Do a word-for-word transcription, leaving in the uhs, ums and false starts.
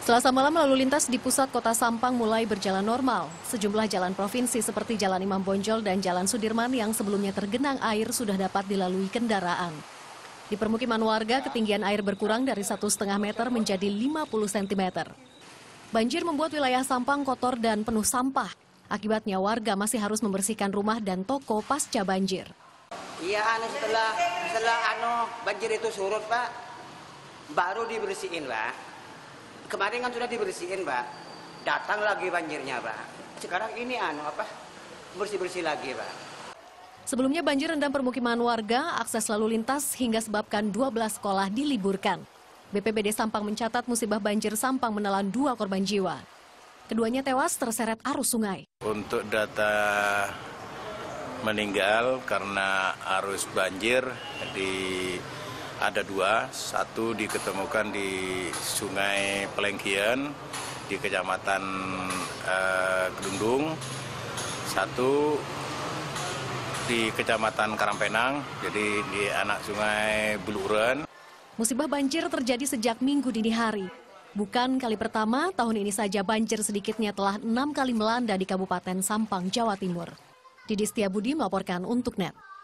Selasa malam lalu lintas di pusat kota Sampang mulai berjalan normal. Sejumlah jalan provinsi seperti Jalan Imam Bonjol dan Jalan Sudirman yang sebelumnya tergenang air sudah dapat dilalui kendaraan. Di permukiman warga, ketinggian air berkurang dari satu setengah meter menjadi lima puluh sentimeter. Banjir membuat wilayah Sampang kotor dan penuh sampah. Akibatnya warga masih harus membersihkan rumah dan toko pasca banjir. Iya, anu setelah setelah anu banjir itu surut, Pak, baru dibersihin, Pak. Kemarin kan sudah dibersihin, Pak. Datang lagi banjirnya, Pak. Sekarang ini anu apa? Bersih-bersih lagi, Pak. Sebelumnya banjir rendam permukiman warga, akses lalu lintas hingga sebabkan dua belas sekolah diliburkan. B P B D Sampang mencatat musibah banjir Sampang menelan dua korban jiwa. Keduanya tewas terseret arus sungai. Untuk data meninggal karena arus banjir di ada dua, satu diketemukan di Sungai Pelengkian di Kecamatan eh, Kedundung, satu di Kecamatan Karangpenang, jadi di anak Sungai Buluren. Musibah banjir terjadi sejak Minggu dini hari. Bukan kali pertama, tahun ini saja banjir sedikitnya telah enam kali melanda di Kabupaten Sampang, Jawa Timur. Didi Setiabudi melaporkan untuk N E T.